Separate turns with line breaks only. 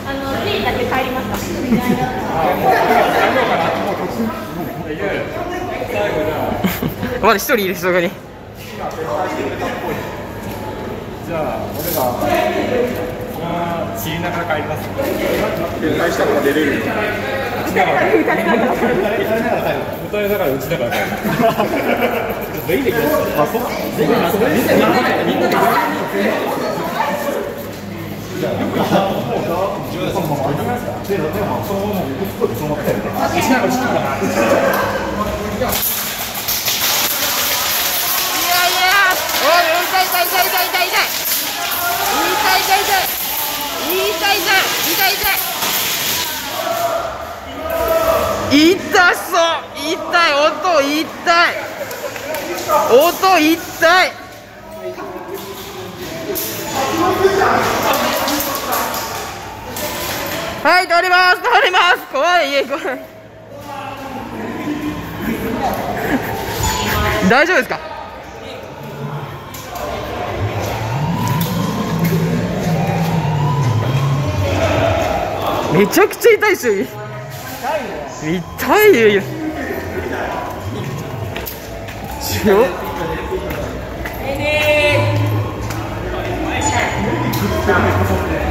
T だけ帰りました。
まだ一人いる人がね。
じゃあ俺ら知りながら帰ります。歌いしたから出れる。歌いながら打ちながら帰る。全員で行きます。あ、そう。みんなで。じゃあ、
痛そう、痛い、音痛い、音痛い。はい、通ります、通ります。怖い、怖い。大丈夫ですか？めちゃくちゃ痛いですよ。痛いよ。ちょ。